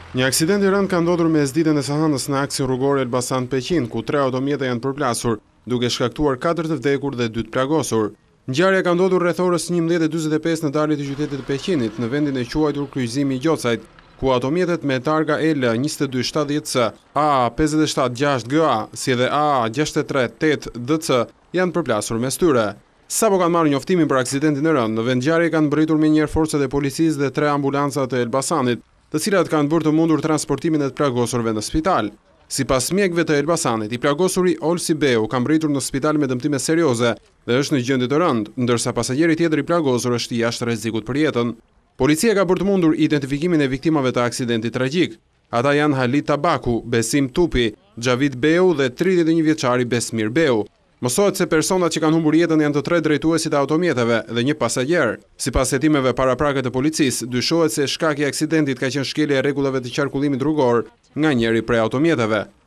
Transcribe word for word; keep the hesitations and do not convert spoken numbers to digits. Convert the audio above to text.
Një aksident i rënd ka ndodhur mesditën e së hënës në aksin rrugor Elbasan-Peqin, ku tre automjete janë përplasur, duke shkaktuar katër të vdekur dhe dy të plagosur. Ngjarja ka ndodhur rreth orës njëmbëdhjetë e dymbëdhjetë e pesë në daljet e qytetit të Peqinit, në vendin e quajtur kryqëzimi i Gjocajt, ku automjetet me targa L njëzet e dy shtatëdhjetë C, A pesëdhjetë e shtatë gjashtë G A, si edhe A gjashtëdhjetë e tre tetë D C janë përplasur mes tyre. Sapo kanë marrë njoftimin për aksidentin e rënd, në vend ngjarje kanë mbërritur menjëherë forcat e policisë dhe tre ambulanca të Elbasanit, të cilat kanë bërë të mundur transportimin e të plagosurve në spital. Sipas mjekëve të Elbasanit, i plagosuri Olsi Beu ka mbërritur në spital me dëmtime serioze dhe është në gjendje të rëndë, ndërsa pasageri tjetër i plagosur është jashtë rrezikut për jetën. Policia ka bërë të mundur identifikimin e viktimave të aksidentit tragjik. Ata janë Halit Tabaku, Besim Tupi, Xhavid Beu dhe tridhjetë e një vjeçari Besmir Beu. Mësohet se personat që kanë humbur jetën janë të tre drejtuesit e automjeteve dhe një pasagjer. Sipas hetimeve paraprake të policisë, dyshohet se shkaki i aksidentit ka qenë shkelja e rregullave të qarkullimit rrugor nga njëri prej automjeteve.